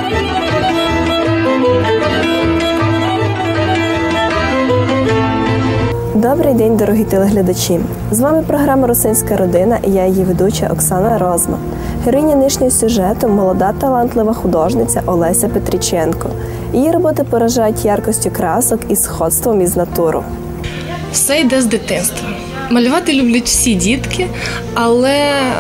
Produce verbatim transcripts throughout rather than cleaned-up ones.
Добрий день, дорогі телеглядачі! З вами програма «Русинська родина» і я її ведуча Оксана Розма. Героїня нинішнього сюжету – молода талантлива художниця Олеся Петріченко. Її роботи поражають яркістю красок і сходством із натуру. Все йде з дитинства. Малювати люблять всі дітки, але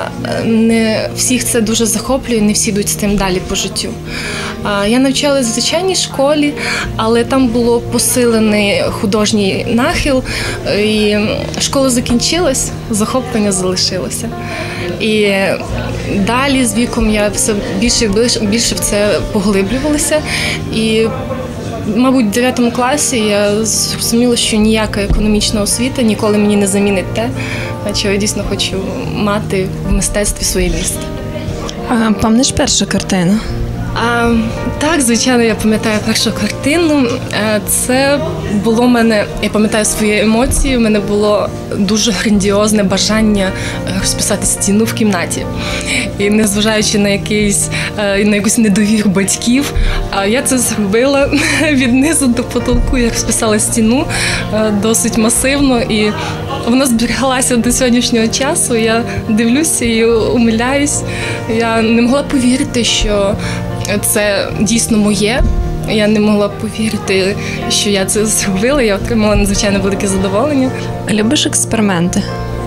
не всіх це дуже захоплює, не всі йдуть з тим далі по життю. Я навчалась в звичайній школі, але там було посилений художній нахил, і школа закінчилась, захоплення залишилося. І далі з віком я все більше і більше в це поглиблювалася. І мабуть, в дев'ятому класі я зрозуміла, що ніяка економічна освіта ніколи мені не замінить те, чого я дійсно хочу мати в мистецтві своє місце. А пам'ятаєш першу картину? А, так, звичайно, я пам'ятаю першу картину. Це було в мене, я пам'ятаю свої емоції, у мене було дуже грандіозне бажання розписати стіну в кімнаті. І незважаючи на якийсь, на якусь недовіру батьків, я це зробила від низу до потолку. Я розписала стіну досить масивно, і вона зберігалася до сьогоднішнього часу. Я дивлюся і умиляюсь. Я не могла повірити, що це дійсно моє. Я не могла повірити, що я це зробила. Я отримала надзвичайно велике задоволення. Любиш експерименти?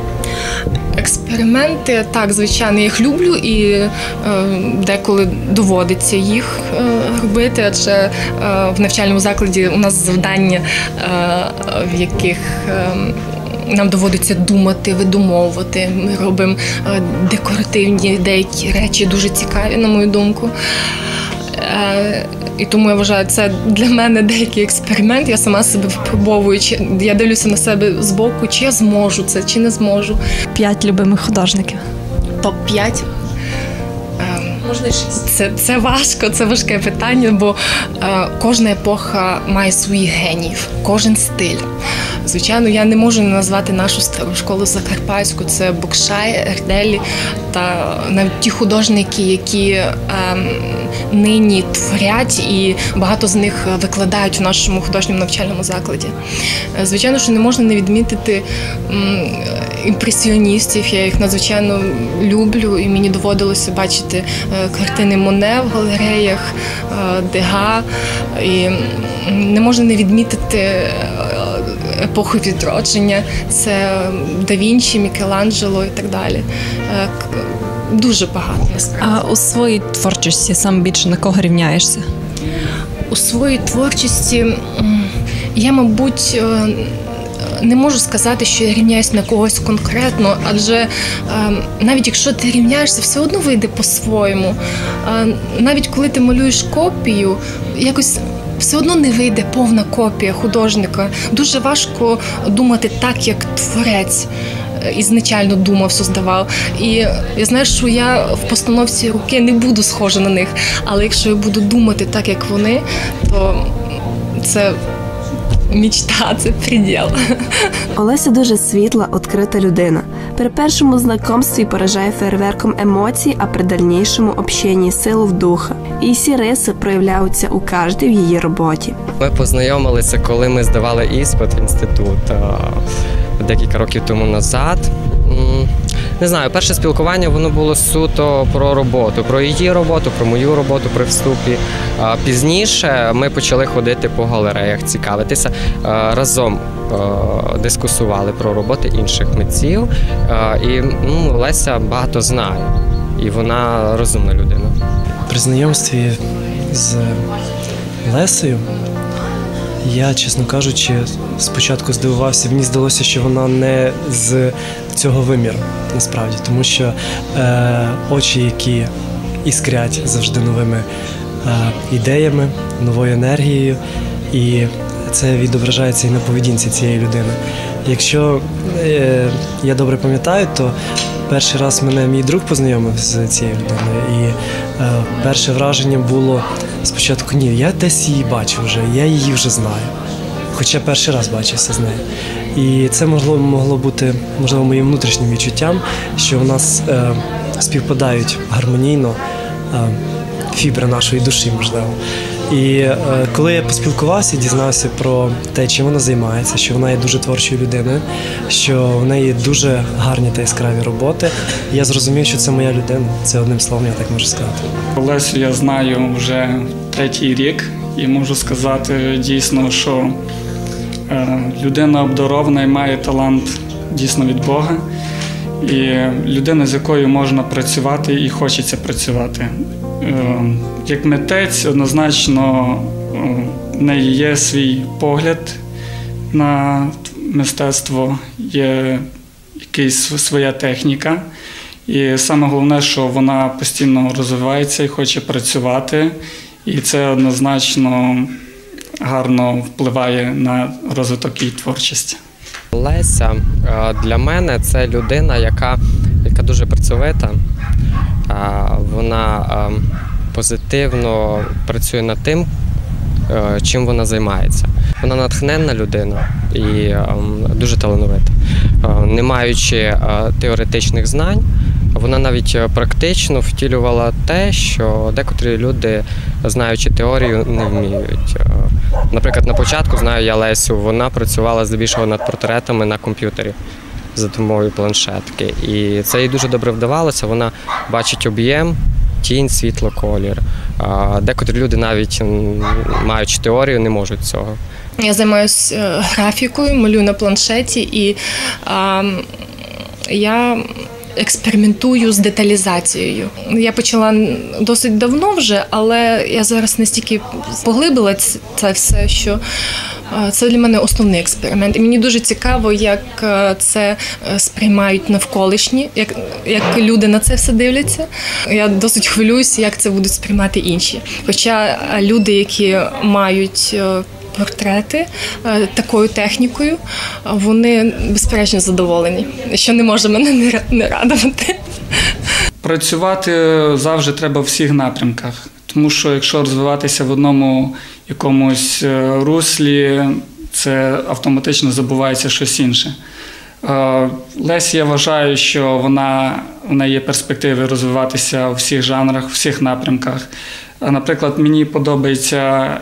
Експерименти, так, звичайно, я їх люблю і е, деколи доводиться їх е, робити, адже е, в навчальному закладі у нас завдання, е, в яких е, нам доводиться думати, видумовувати. Ми робимо е, декоративні деякі речі, дуже цікаві, на мою думку. Е, і тому я вважаю, це для мене деякий експеримент. Я сама себе випробовую, чи я дивлюся на себе збоку, чи я зможу це, чи не зможу. П'ять любимих художників. топ п'ять. Можна і шість. Це, це важко, це важке питання, бо е, кожна епоха має своїх геніїв, кожен стиль. Звичайно, я не можу не назвати нашу стару школу закарпатську, це Букшай, Ерделі та навіть ті художники, які е, нині творять, і багато з них викладають в нашому художньому навчальному закладі. Е, звичайно, що не можна не відмітити м, імпресіоністів, я їх надзвичайно люблю, і мені доводилося бачити е, картини Моне в галереях, е, Дега, і не можна не відмітити епоху відродження, це Да Вінчі, Мікеланджело і так далі. Дуже багато, насправді. А у своїй творчості сам більше на кого рівняєшся? У своїй творчості я, мабуть, не можу сказати, що я рівняюсь на когось конкретно, адже навіть якщо ти рівняєшся, все одно вийде по-своєму. Навіть коли ти малюєш копію, якось все одно не вийде повна копія художника. Дуже важко думати так, як творець ізначально думав, создавав. І я знаю, що я в постановці руки не буду схожа на них, але якщо я буду думати так, як вони, то це мечта, це предел. Олеся дуже світла, відкрита людина. При першому знайомстві поражає фейерверком емоцій, а при дальнішому – общенні силу в духа. І всі риси проявляються у кожній в її роботі. Ми познайомилися, коли ми здавали іспит в інститут декілька років тому назад. Не знаю, перше спілкування, воно було суто про роботу, про її роботу, про мою роботу при вступі. Пізніше ми почали ходити по галереях, цікавитися, разом дискусували про роботи інших митців. І ну, Леся багато знає, і вона розумна людина. При знайомстві з Лесею я, чесно кажучи, спочатку здивувався, мені здалося, що вона не з цього виміру, насправді, тому що е, очі, які іскрять завжди новими е, ідеями, новою енергією, і це відображається і на поведінці цієї людини. Якщо е, я добре пам'ятаю, то перший раз мене мій друг познайомив з цією людиною, і е, перше враження було спочатку, ні, я десь її бачив вже, я її вже знаю, хоча перший раз бачився з нею. І це могло, могло бути, можливо, моїм внутрішнім відчуттям, що у нас е, співпадають гармонійно е, фібри нашої душі, можливо. І е, коли я поспілкувався, дізнався про те, чим вона займається, що вона є дуже творчою людиною, що в неї дуже гарні та яскраві роботи, я зрозумів, що це моя людина. Це одним словом, я так можу сказати. Олесю я знаю вже третій рік і можу сказати дійсно, що е, людина обдарована і має талант дійсно від Бога. І людина, з якою можна працювати і хочеться працювати. Як митець, однозначно, в неї є свій погляд на мистецтво, є якась своя техніка. І саме головне, що вона постійно розвивається і хоче працювати. І це однозначно гарно впливає на розвиток її творчості. Леся для мене це людина, яка, яка дуже працьовита. Вона позитивно працює над тим, чим вона займається. Вона натхненна людина і дуже талановита. Не маючи теоретичних знань, вона навіть практично втілювала те, що декотрі люди, знаючи теорію, не вміють. Наприклад, на початку, знаю я Лесю, вона працювала здебільшого над портретами на комп'ютері за допомогою планшетки. І це їй дуже добре вдавалося. Вона бачить об'єм, тінь, світло, колір. Декотрі люди, навіть маючи теорію, не можуть цього. Я займаюся графікою, малюю на планшеті, і а, я експериментую з деталізацією. Я почала досить давно вже, але я зараз настільки поглибила це все, що це для мене основний експеримент. І мені дуже цікаво, як це сприймають навколишні, як, як люди на це все дивляться. Я досить хвилююся, як це будуть сприймати інші. Хоча люди, які мають портрети такою технікою, вони безперечно задоволені, що не може мене не радувати. Працювати завжди треба в всіх напрямках, тому що якщо розвиватися в одному якомусь руслі, це автоматично забувається щось інше. Лесі, я вважаю, що вона, в неї є перспективи розвиватися у всіх жанрах, у всіх напрямках. Наприклад, мені подобається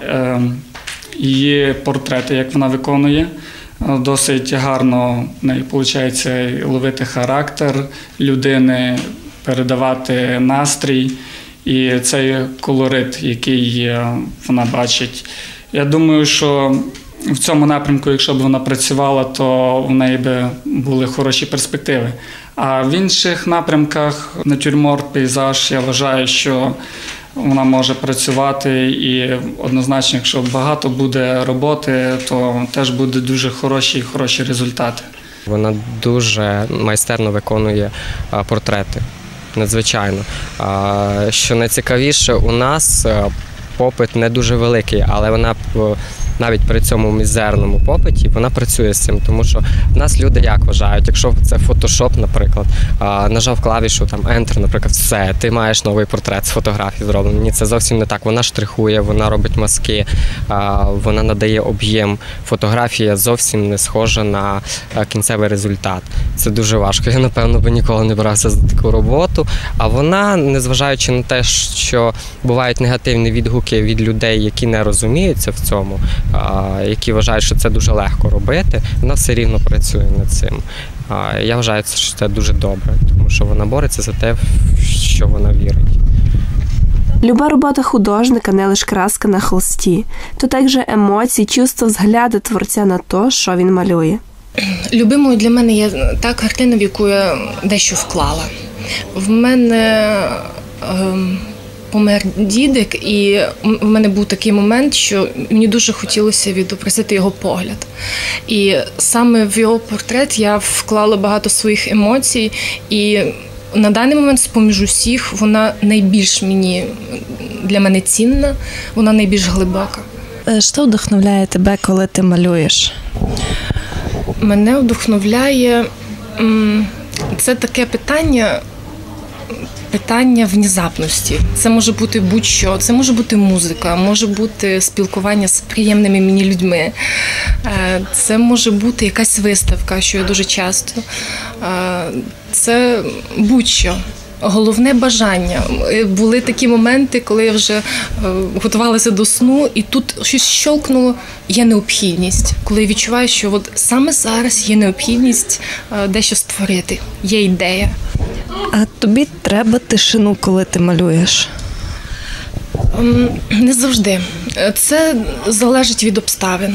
її портрети, як вона виконує. Досить гарно в неї виходить ловити характер людини, передавати настрій і цей колорит, який вона бачить. Я думаю, що в цьому напрямку, якщо б вона працювала, то в неї б були хороші перспективи. А в інших напрямках, натюрморт, пейзаж, я вважаю, що вона може працювати і однозначно, якщо багато буде роботи, то теж буде дуже хороші хороші результати. Вона дуже майстерно виконує портрети, надзвичайно. Що найцікавіше, у нас попит не дуже великий, але вона навіть при цьому мізерному попиті вона працює з цим, тому що в нас люди як вважають, якщо це фотошоп, наприклад, нажав клавішу, там, Enter, наприклад, все, ти маєш новий портрет з фотографії зроблений. Ні, це зовсім не так. Вона штрихує, вона робить мазки, вона надає об'єм. Фотографія зовсім не схожа на кінцевий результат. Це дуже важко. Я, напевно, би ніколи не брався за таку роботу. А вона, незважаючи на те, що бувають негативні відгуки від людей, які не розуміються в цьому, які вважають, що це дуже легко робити, вона все рівно працює над цим. Я вважаю, що це дуже добре, тому що вона бореться за те, в що вона вірить. Люба робота художника не лише краска на холсті, то також емоції, чувства, взгляди творця на те, що він малює. Любимою для мене є та картина, в яку я дещо вклала. В мене ем, помер дідик, і в мене був такий момент, що мені дуже хотілося відобразити його погляд. І саме в його портрет я вклала багато своїх емоцій, і на даний момент, з-поміж усіх, вона найбільш мені, для мене цінна, вона найбільш глибока. Що вдохновляє тебе, коли ти малюєш? Мене вдохновляє, це таке питання, питання внезапності. Це може бути будь-що, це може бути музика, може бути спілкування з приємними мені людьми. Це може бути якась виставка, що я дуже часто. Це будь-що. Головне бажання. Були такі моменти, коли я вже готувалася до сну, і тут щось щолкнуло, є необхідність. Коли я відчуваю, що от саме зараз є необхідність дещо створити, є ідея. А тобі треба тишину, коли ти малюєш? Не завжди. Це залежить від обставин.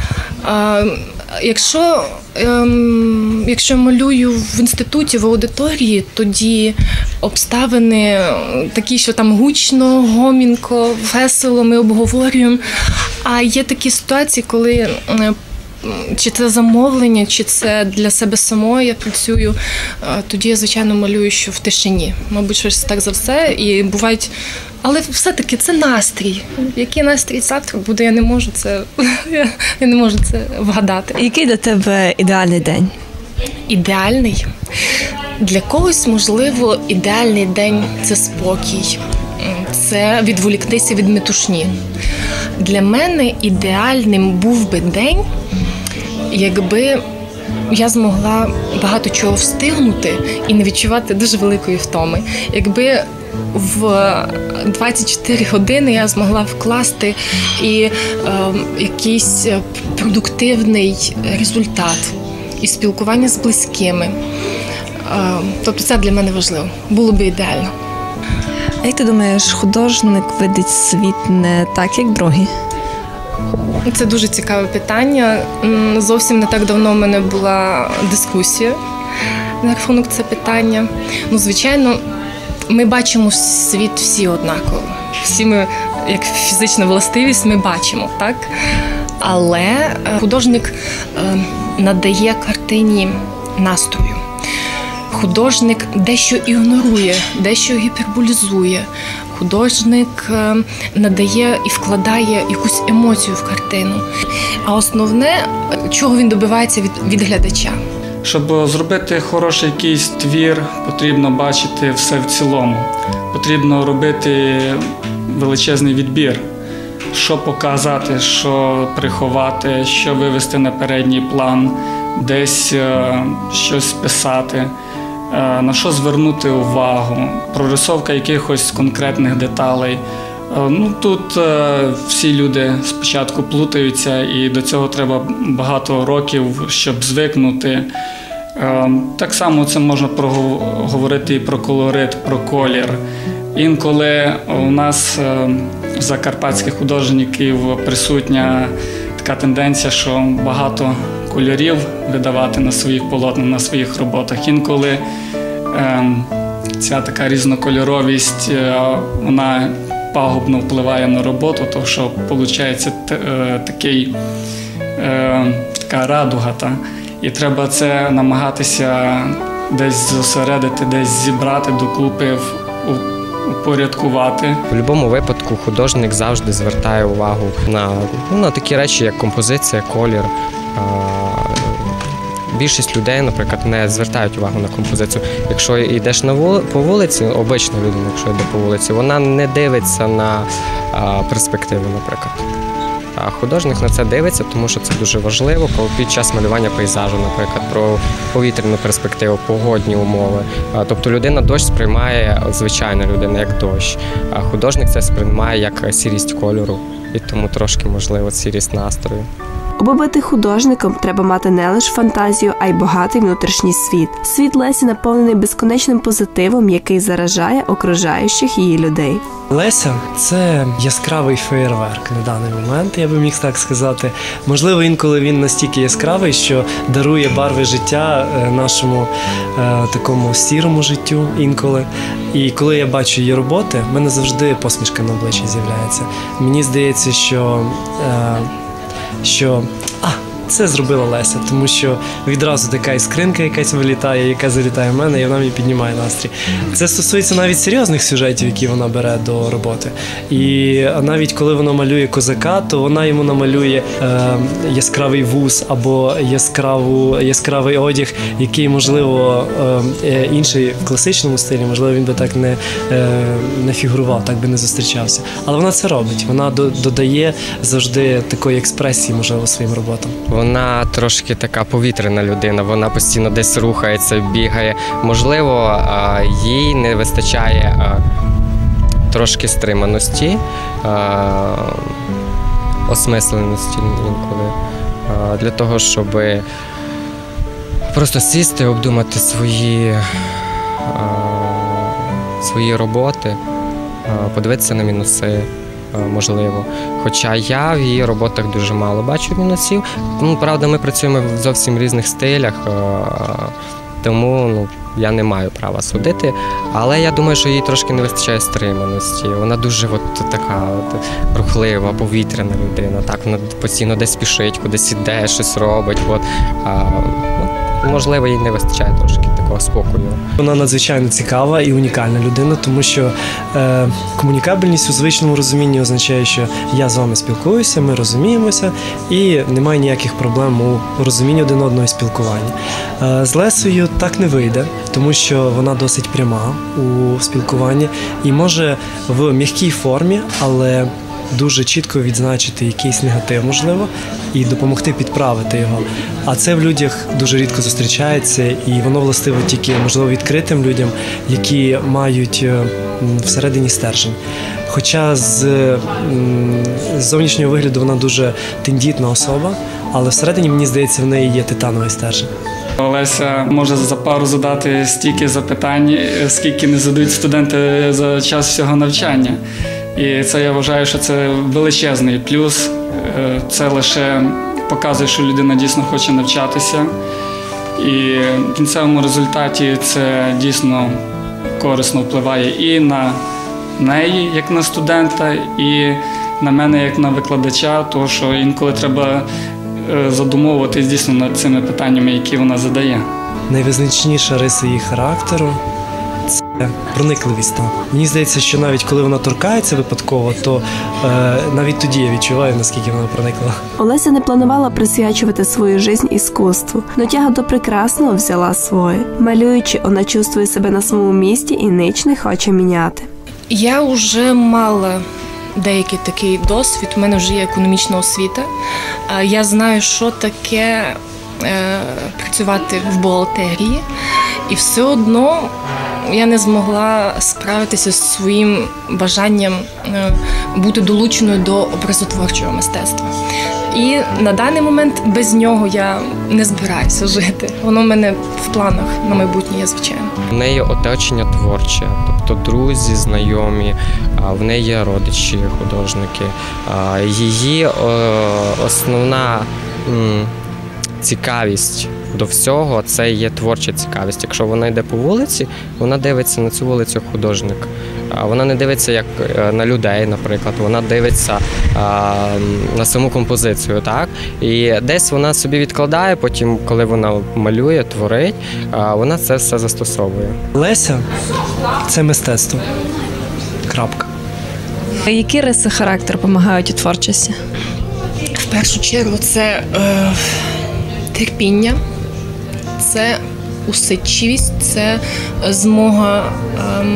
Якщо, ем, якщо я малюю в інституті, в аудиторії, тоді обставини такі, що там гучно, гомінко, весело, ми обговорюємо. А є такі ситуації, коли чи це замовлення, чи це для себе самої я працюю, тоді я, звичайно, малюю, що в тишині. Мабуть, щось так за все. І бувають... Але все-таки це настрій. Який настрій завтра буде, я не можу це, я не можу це вгадати. Який для тебе ідеальний день? Ідеальний? Для когось, можливо, ідеальний день – це спокій. Це відволіктися від метушні. Для мене ідеальним був би день, якби я змогла багато чого встигнути і не відчувати дуже великої втоми. Якби в двадцять чотири години я змогла вкласти і е, якийсь продуктивний результат, і спілкування з близькими. Е, тобто це для мене важливо. Було б ідеально. А як ти думаєш, художник видить світ не так, як другі? Це дуже цікаве питання. Зовсім не так давно в мене була дискусія на рахунок це питання. Ну, звичайно, ми бачимо світ всі однаково. Всі ми, як фізична властивість, ми бачимо, так? Але художник надає картині настрою. Художник дещо ігнорує, дещо гіперболізує. Художник надає і вкладає якусь емоцію в картину. А основне, чого він добивається від, від глядача. Щоб зробити хороший якийсь твір, потрібно бачити все в цілому. Потрібно робити величезний відбір. Що показати, що приховати, що вивести на передній план, десь щось писати, на що звернути увагу, прорисовка якихось конкретних деталей. Ну, тут всі люди спочатку плутаються, і до цього треба багато років, щоб звикнути. Так само це можна говорити і про колорит, про колір. Інколи у нас, в закарпатських художників, присутня така тенденція, що багато кольорів видавати на своїх полотнах, на своїх роботах. Інколи ця така різнокольоровість, вона пагубно впливає на роботу, тому що виходить такий, така радуга. Та? І треба це намагатися десь зосередити, десь зібрати докупи, упорядкувати. В будь-якому випадку художник завжди звертає увагу на, ну, на такі речі, як композиція, колір. Більшість людей, наприклад, не звертають увагу на композицію. Якщо йдеш на вули, по вулиці, обична людина, якщо йде по вулиці, вона не дивиться на а, перспективу, наприклад. А художник на це дивиться, тому що це дуже важливо, коли під час малювання пейзажу, наприклад, про повітряну перспективу, погодні умови. А, тобто людина дощ сприймає, звичайна людина, як дощ, а художник це сприймає як сірість кольору, і тому трошки, можливо, сірість настрою. Аби бути художником, треба мати не лише фантазію, а й багатий внутрішній світ. Світ Лесі наповнений безконечним позитивом, який заражає окружаючих її людей. Леся – це яскравий феєрверк на даний момент, я би міг так сказати. Можливо, інколи він настільки яскравий, що дарує барви життя нашому е, такому сірому життю інколи. І коли я бачу її роботи, в мене завжди посмішка на обличчі з'являється. Мені здається, що... Е, що а, це зробила Леся, тому що відразу така іскринка якась вилітає, яка залітає в мене, і вона мені піднімає настрій. Це стосується навіть серйозних сюжетів, які вона бере до роботи. І навіть коли вона малює козака, то вона йому намалює е, яскравий вуз або яскраву, яскравий одяг, який, можливо, е, інший в класичному стилі, можливо, він би так не, е, не фігурував, так би не зустрічався. Але вона це робить, вона до, додає завжди такої експресії, можливо, своїм роботам. вона трошки така повітряна людина, вона постійно десь рухається, бігає. Можливо, їй не вистачає трошки стриманості, осмисленості інколи, для того, щоб просто сісти, обдумати свої, свої роботи, подивитися на мінуси, можливо. Хоча я в її роботах дуже мало бачу мінусів. Ну, правда, ми працюємо в зовсім різних стилях, тому ну, я не маю права судити. Але я думаю, що їй трошки не вистачає стриманості. Вона дуже от, така от, рухлива, повітряна людина. Так, вона постійно десь спішить, кудись іде, щось робить. От. А, ну, можливо, їй не вистачає трошки такого спокою. Вона надзвичайно цікава і унікальна людина, тому що е, комунікабельність у звичному розумінні означає, що я з вами спілкуюся, ми розуміємося і немає ніяких проблем у розумінні один одного і спілкуванні. Е, з Лесею так не вийде, тому що вона досить пряма у спілкуванні і може в м'якій формі, але дуже чітко відзначити якийсь негатив, можливо, і допомогти підправити його. А це в людях дуже рідко зустрічається, і воно властиво тільки, можливо, відкритим людям, які мають всередині стержень. Хоча з, з зовнішнього вигляду вона дуже тендітна особа, але всередині, мені здається, в неї є титановий стержень. Олеся може за пару задати стільки запитань, скільки не задають студенти за час всього навчання. І це, я вважаю, що це величезний плюс. Це лише показує, що людина дійсно хоче навчатися. І в кінцевому результаті це дійсно корисно впливає і на неї, як на студента, і на мене, як на викладача, тому що інколи треба задумовуватись дійсно над цими питаннями, які вона задає. Найвизначніша риса її характеру – це проникливість. Мені здається, що навіть коли вона торкається випадково, то е, навіть тоді я відчуваю, наскільки вона проникла. Олеся не планувала присвячувати свою життя іскусству, но тяга до прекрасного взяла своє. Малюючи, вона чувствує себе на своєму місці і ніч не хоче міняти. Я вже мала деякий такий досвід, у мене вже є економічна освіта. Я знаю, що таке е, працювати в бухгалтерії, і все одно я не змогла справитися з своїм бажанням бути долученою до образотворчого мистецтва. І на даний момент без нього я не збираюся жити. Воно в мене в планах на майбутнє є, звичайно. В неї оточення творче, тобто друзі, знайомі, в неї є родичі, художники. Її основна цікавість до всього – це є творча цікавість. Якщо вона йде по вулиці, вона дивиться на цю вулицю як художник. Вона не дивиться як на людей, наприклад, вона дивиться а, на саму композицію, так? І десь вона собі відкладає, потім, коли вона малює, творить, а, вона це все застосовує. Леся – це мистецтво. Крапка. Які риси характеру допомагають у творчості? В першу чергу це е, терпіння, це усидчивість, це змога е,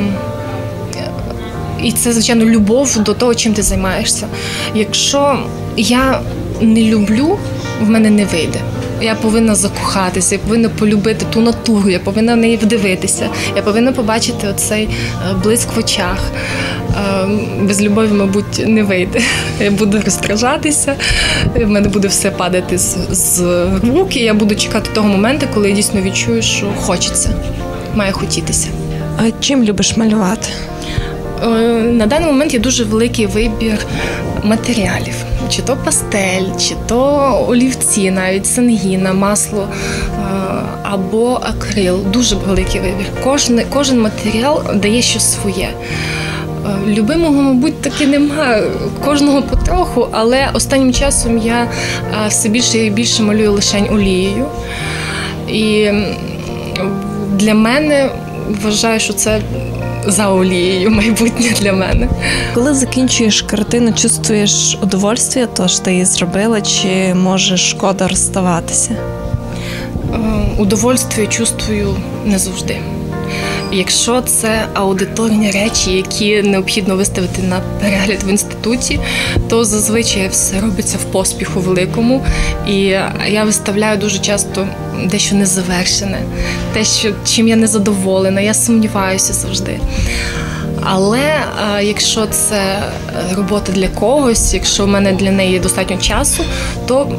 і це, звичайно, любов до того, чим ти займаєшся. Якщо я не люблю, в мене не вийде. Я повинна закохатися, я повинна полюбити ту натуру, я повинна в неї вдивитися, я повинна побачити оцей блиск в очах. Без любові, мабуть, не вийде. Я буду роздражатися, в мене буде все падати з, з рук, і я буду чекати того моменту, коли я дійсно відчую, що хочеться, має хотітися. А чим любиш малювати? На даний момент є дуже великий вибір матеріалів. Чи то пастель, чи то олівці, навіть сангіна, масло або акрил. Дуже великий вибір. Кожен, кожен матеріал дає щось своє. Любимого, мабуть, таки немає, кожного потроху, але останнім часом я все більше і більше малюю лише олією. І для мене, вважаю, що це за олією майбутнє для мене. Коли закінчуєш картину, чувствуєш удовольствие, то що ти її зробила, чи може шкода розставатися? Удовольствие чувствую не завжди. Якщо це аудиторні речі, які необхідно виставити на перегляд в інституті, то зазвичай все робиться в поспіху великому. І я виставляю дуже часто дещо незавершене, те, що, чим я не задоволена, я сумніваюся завжди. Але а, якщо це робота для когось, якщо в мене для неї достатньо часу, то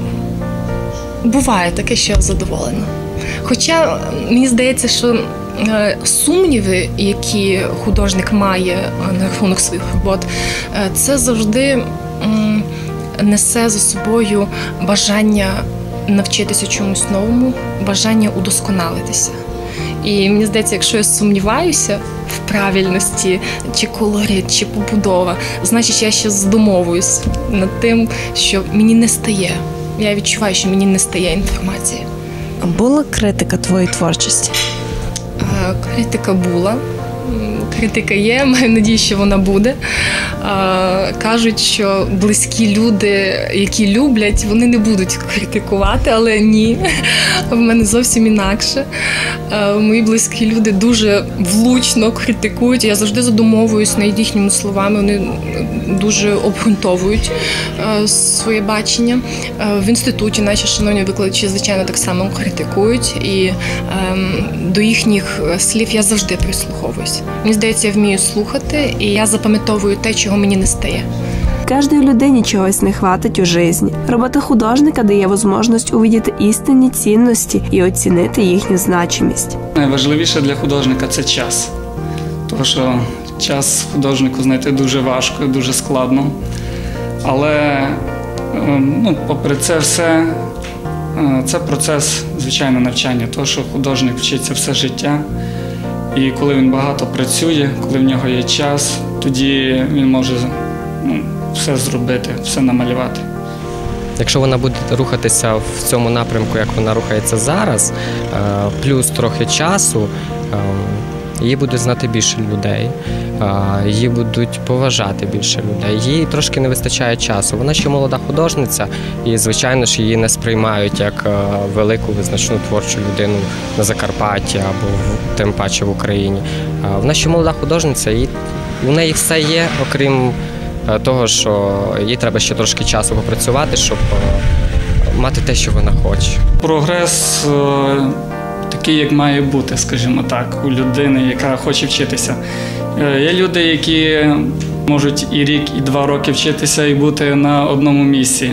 буває таке, що я задоволена. Хоча мені здається, що сумніви, які художник має на рахунок своїх робот, це завжди несе за собою бажання навчитися чомусь новому, бажання удосконалитися. І мені здається, якщо я сумніваюся в правильності, чи колорит, чи побудова, значить я ще задумовуюсь над тим, що мені не стає. Я відчуваю, що мені не стає інформації. А була критика твоєї творчості? Критика була. Критика є, маю надію, що вона буде. Кажуть, що близькі люди, які люблять, вони не будуть критикувати, але ні, в мене зовсім інакше. Мої близькі люди дуже влучно критикують, я завжди задумовуюсь над їхніми словами, вони дуже обґрунтовують своє бачення. В інституті наші шановні викладачі, звичайно, так само критикують, і до їхніх слів я завжди прислуховуюсь. Мені здається, я вмію слухати, і я запам'ятовую те, чого мені не стає. Кожній людині чогось не хватить у житті. Робота художника дає можливість увидіти істинні цінності і оцінити їхню значимість. Найважливіше для художника – це час. Тому що час художнику знайти дуже важко, дуже складно. Але, ну, попри це все, це процес, звичайно, навчання. Тому що художник вчиться все життя. І коли він багато працює, коли в нього є час, тоді він може, ну, все зробити, все намалювати. Якщо вона буде рухатися в цьому напрямку, як вона рухається зараз, плюс трохи часу, її буде знати більше людей, її будуть поважати більше людей. Їй трошки не вистачає часу. Вона ще молода художниця, і, звичайно ж, її не сприймають як велику визначну творчу людину на Закарпатті або тим паче в Україні. Вона ще молода художниця, і у неї все є, окрім того, що їй треба ще трошки часу попрацювати, щоб мати те, що вона хоче. Прогрес такий, як має бути, скажімо так, у людини, яка хоче вчитися. Є люди, які можуть і рік, і два роки вчитися і бути на одному місці.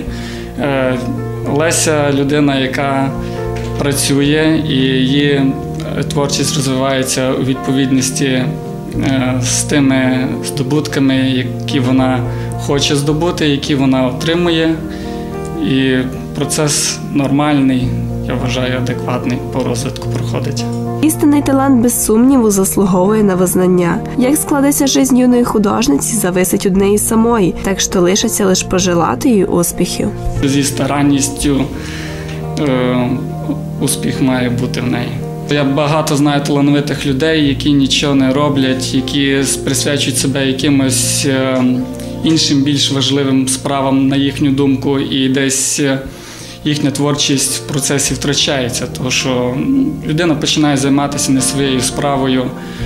Леся – людина, яка працює, і її творчість розвивається у відповідності з тими здобутками, які вона хоче здобути, які вона отримує. І процес нормальний, я вважаю, адекватний по розвитку проходить. Істинний талант, без сумніву, заслуговує на визнання. Як складеться життя юної художниці, зависить від неї самої, так що лишиться лише пожелати їй успіхів. Зі старанністю е, успіх має бути в неї. Я багато знаю талановитих людей, які нічого не роблять, які присвячують себе якимось е, іншим, більш важливим справам, на їхню думку, і десь їхня творчість в процесі втрачається, тому що людина починає займатися не своєю справою,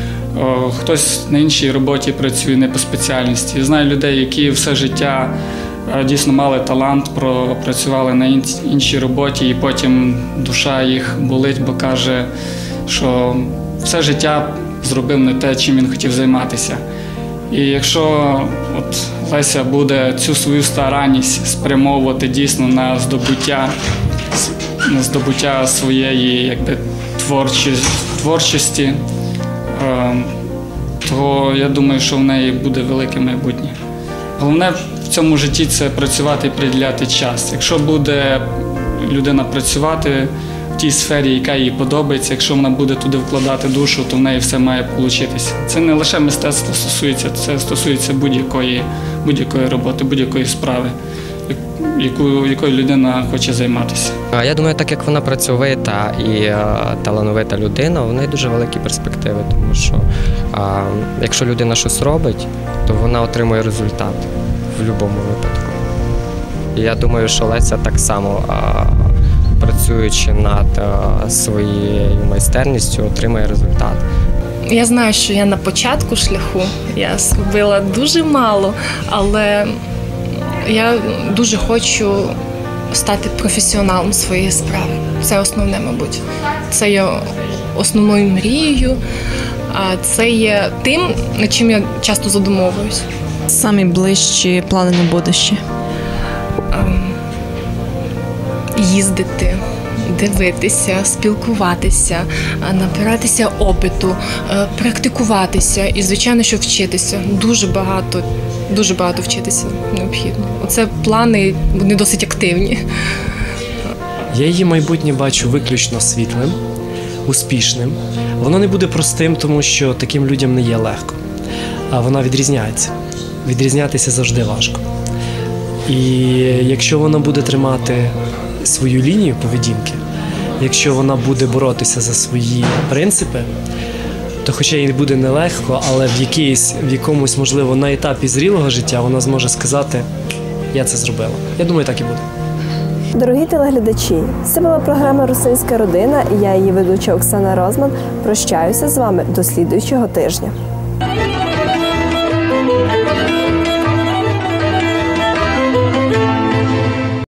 хтось на іншій роботі працює не по спеціальності. Я знаю людей, які все життя дійсно мали талант, працювали на іншій роботі, і потім душа їх болить, бо каже, що все життя зробив не те, чим він хотів займатися. І якщо от Леся буде цю свою старанність спрямовувати дійсно на здобуття, на здобуття своєї, якби, творчості, творчості, то я думаю, що в неї буде велике майбутнє. Головне в цьому житті – це працювати і приділяти час. Якщо буде людина працювати в тій сфері, яка їй подобається, якщо вона буде туди вкладати душу, то в неї все має получитися. Це не лише мистецтво стосується, це стосується будь-якої, будь-якої роботи, будь-якої справи, яку, якою людина хоче займатися. Я думаю, так як вона працьовита і а, талановита людина, у неї дуже великі перспективи, тому що а, якщо людина щось робить, то вона отримує результат в будь-якому випадку. І я думаю, що Леся так само, а, працюючи над а, своєю майстерністю, отримає результат. Я знаю, що я на початку шляху, я зробила дуже мало, але я дуже хочу стати професіоналом своєї справи. Це основне, мабуть. Це є основною мрією, а це є тим, над чим я часто задумовуюсь. Самі ближчі плани на будуще. Їздити, дивитися, спілкуватися, набиратися опиту, практикуватися і, звичайно, що вчитися. Дуже багато, дуже багато вчитися необхідно. Оце плани, вони досить активні. Я її майбутнє бачу виключно світлим, успішним. Воно не буде простим, тому що таким людям не є легко. А вона відрізняється. Відрізнятися завжди важко. І якщо вона буде тримати свою лінію поведінки, якщо вона буде боротися за свої принципи, то хоча їй буде нелегко, але в, якійсь, в якомусь, можливо, на етапі зрілого життя вона зможе сказати «я це зробила». Я думаю, так і буде. Дорогі телеглядачі, це була програма «Русинська родина» і я, її ведуча Оксана Розман. Прощаюся з вами до слідуючого тижня.